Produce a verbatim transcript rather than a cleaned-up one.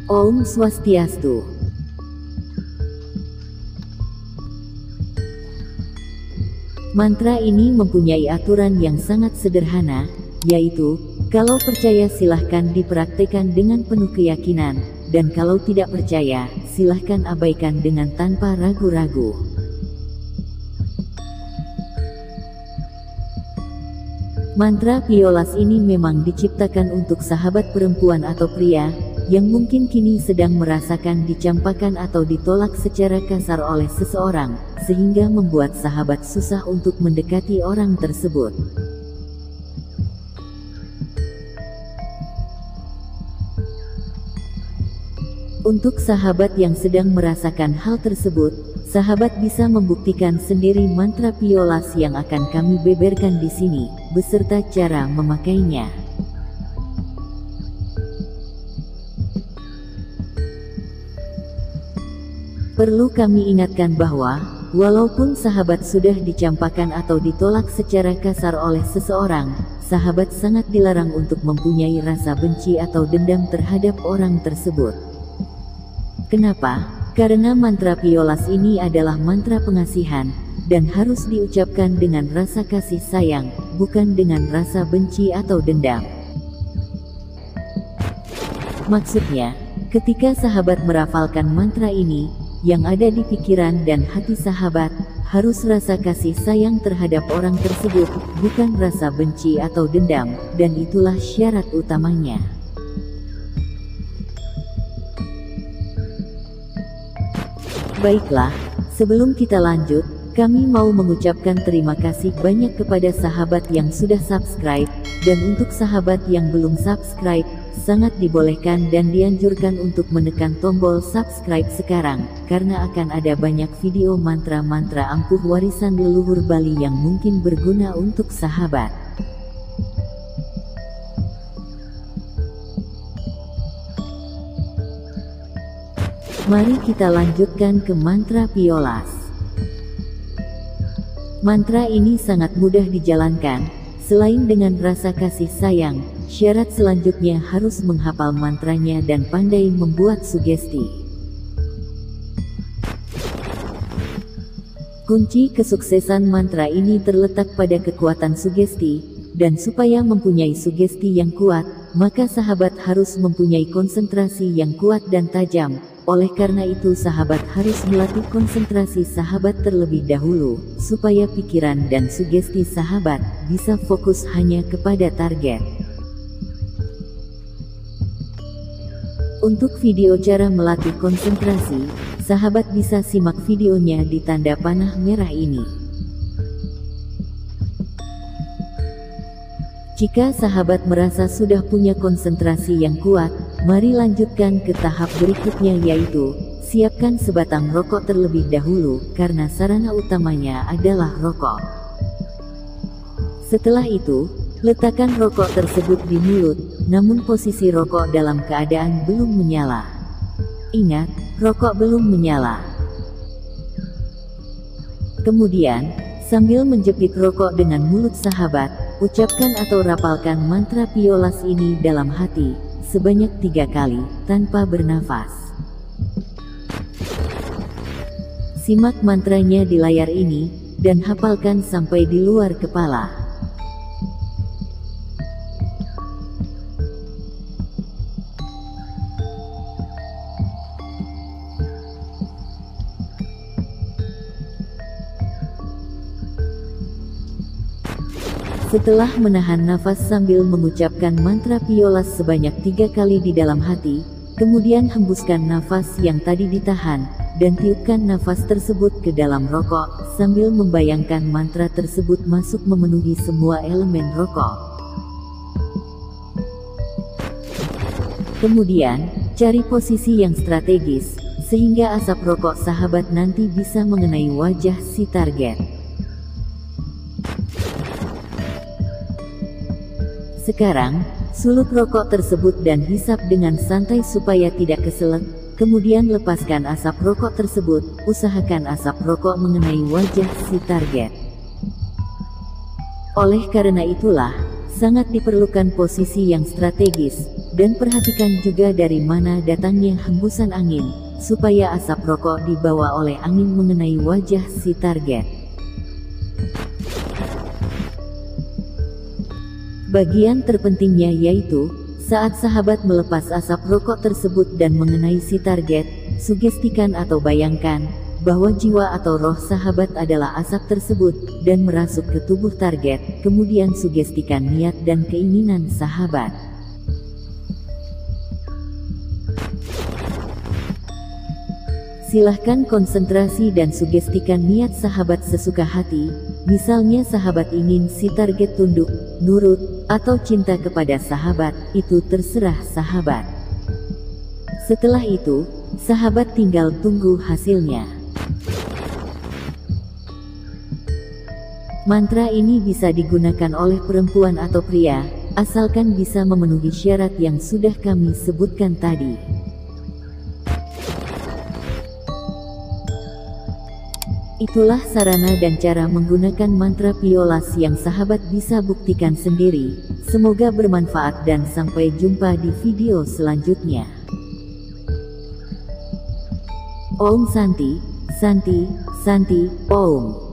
Om Swastiastu. Mantra ini mempunyai aturan yang sangat sederhana, yaitu, kalau percaya silahkan dipraktekkan dengan penuh keyakinan, dan kalau tidak percaya, silahkan abaikan dengan tanpa ragu-ragu. Mantra Piolas ini memang diciptakan untuk sahabat perempuan atau pria, yang mungkin kini sedang merasakan dicampakan atau ditolak secara kasar oleh seseorang, sehingga membuat sahabat susah untuk mendekati orang tersebut. Untuk sahabat yang sedang merasakan hal tersebut, sahabat bisa membuktikan sendiri mantra Piolas yang akan kami beberkan di sini, beserta cara memakainya. Perlu kami ingatkan bahwa, walaupun sahabat sudah dicampakan atau ditolak secara kasar oleh seseorang, sahabat sangat dilarang untuk mempunyai rasa benci atau dendam terhadap orang tersebut. Kenapa? Karena mantra Piolas ini adalah mantra pengasihan, dan harus diucapkan dengan rasa kasih sayang, bukan dengan rasa benci atau dendam. Maksudnya, ketika sahabat merafalkan mantra ini, yang ada di pikiran dan hati sahabat, harus rasa kasih sayang terhadap orang tersebut, bukan rasa benci atau dendam, dan itulah syarat utamanya. Baiklah, sebelum kita lanjut, kami mau mengucapkan terima kasih banyak kepada sahabat yang sudah subscribe, dan untuk sahabat yang belum subscribe, sangat dibolehkan dan dianjurkan untuk menekan tombol subscribe sekarang, karena akan ada banyak video mantra-mantra ampuh warisan leluhur Bali yang mungkin berguna untuk sahabat. Mari kita lanjutkan ke mantra Piolas. Mantra ini sangat mudah dijalankan. Selain dengan rasa kasih sayang, syarat selanjutnya harus menghafal mantranya dan pandai membuat sugesti. Kunci kesuksesan mantra ini terletak pada kekuatan sugesti, dan supaya mempunyai sugesti yang kuat, maka sahabat harus mempunyai konsentrasi yang kuat dan tajam. Oleh karena itu sahabat harus melatih konsentrasi sahabat terlebih dahulu, supaya pikiran dan sugesti sahabat bisa fokus hanya kepada target. Untuk video cara melatih konsentrasi, sahabat bisa simak videonya di tanda panah merah ini. Jika sahabat merasa sudah punya konsentrasi yang kuat, mari lanjutkan ke tahap berikutnya, yaitu siapkan sebatang rokok terlebih dahulu, karena sarana utamanya adalah rokok. Setelah itu, letakkan rokok tersebut di mulut, namun posisi rokok dalam keadaan belum menyala. Ingat, rokok belum menyala. Kemudian, sambil menjepit rokok dengan mulut sahabat, ucapkan atau rapalkan mantra Piolas ini dalam hati, sebanyak tiga kali, tanpa bernafas. Simak mantranya di layar ini, dan hafalkan sampai di luar kepala. Setelah menahan nafas sambil mengucapkan mantra Piolas sebanyak tiga kali di dalam hati, kemudian hembuskan nafas yang tadi ditahan, dan tiupkan nafas tersebut ke dalam rokok, sambil membayangkan mantra tersebut masuk memenuhi semua elemen rokok. Kemudian, cari posisi yang strategis, sehingga asap rokok sahabat nanti bisa mengenai wajah si target. Sekarang, sulut rokok tersebut dan hisap dengan santai supaya tidak keselak, kemudian lepaskan asap rokok tersebut, usahakan asap rokok mengenai wajah si target. Oleh karena itulah, sangat diperlukan posisi yang strategis, dan perhatikan juga dari mana datangnya hembusan angin, supaya asap rokok dibawa oleh angin mengenai wajah si target. Bagian terpentingnya yaitu, saat sahabat melepas asap rokok tersebut dan mengenai si target, sugestikan atau bayangkan, bahwa jiwa atau roh sahabat adalah asap tersebut, dan merasuk ke tubuh target, kemudian sugestikan niat dan keinginan sahabat. Silahkan konsentrasi dan sugestikan niat sahabat sesuka hati, misalnya sahabat ingin si target tunduk, nurut, atau cinta kepada sahabat, itu terserah sahabat. Setelah itu, sahabat tinggal tunggu hasilnya. Mantra ini bisa digunakan oleh perempuan atau pria, asalkan bisa memenuhi syarat yang sudah kami sebutkan tadi. Itulah sarana dan cara menggunakan mantra piolas yang sahabat bisa buktikan sendiri. Semoga bermanfaat dan sampai jumpa di video selanjutnya. Om Santi, Santi, Santi, Om.